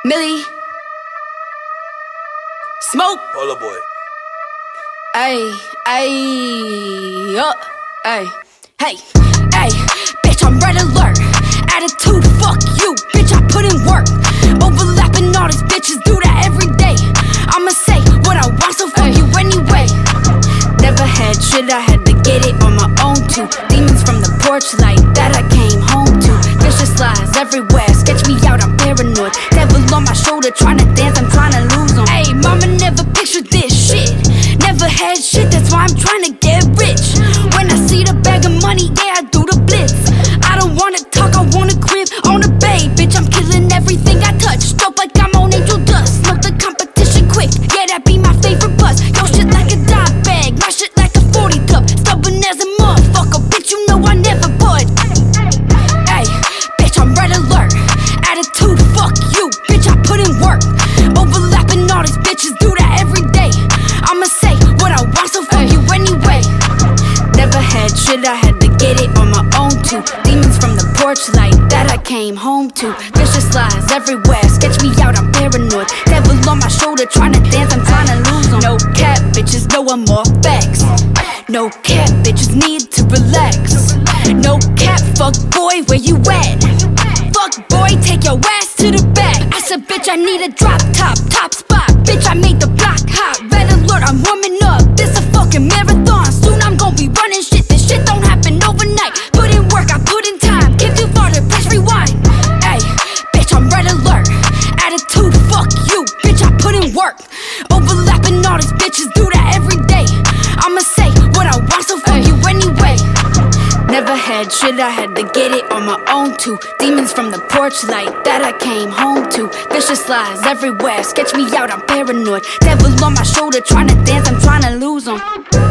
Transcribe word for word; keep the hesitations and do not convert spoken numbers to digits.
Millie, Smoke, Polo boy. Ayy, ayy, uh, ayy, hey, ayy, bitch, I'm red alert. Attitude, fuck you, bitch, I put in work. Overlapping all these bitches, do that every day. I'ma say what I want, so fuck you anyway. Never had shit, I had to get it on my own too. Demons from the porch like that I came home to. Vicious lies everywhere, sketch me out, I'm paranoid. Devil on my shoulder, tryna dance, I'm tryna lose them. Ayy, mama never pictured this shit. Never had shit, that's why I'm tryna get rich. When I see the bag of money, yeah, I do the blitz. I don't wanna talk, I wanna crib on a bay. Bitch, I'm killing everything I touch. Dope like I'm on angel dust. Smoke the competition quick, yeah, that be my favorite buzz. Yo, shit like a dime bag, my shit like a forty cup. Stubborn as a motherfucker, bitch, you know I never bud. Ayy, bitch, I'm red alert. Attitude, fuck you, bitch, I put in work. Overlapping all these bitches, do that every day. I'ma say what I want, so fuck you anyway. Never had shit, I had to get it on my own too. Demons from the porch like that I came home to. Vicious lies everywhere, sketch me out, I'm paranoid. Devil on my shoulder, tryna dance, I'm tryna lose them. No cap, bitches know I'm more facts. No cap, bitches need to relax. No cap, fuck boy, where you at? Fuck boy, take your ass to the back. I said bitch, I need a drop top, top spot. Bitch, I made the block hot, red alert, I'm warming up. This a fucking marathon, soon I'm gon' be running shit. This shit don't happen overnight. Put in work, I put in time. Get too far to press rewind. Ayy, bitch, I'm red alert. Attitude, fuck you, bitch, I put in work. Overlapping all these bitches, do that every day. I'ma say what I want, so fuck you anyway. Never had shit, I had to get it on my own too. Demons from the porch like that I came home to. Vicious lies everywhere, sketch me out, I'm paranoid. Devil on my shoulder, tryna dance, I'm tryna lose them.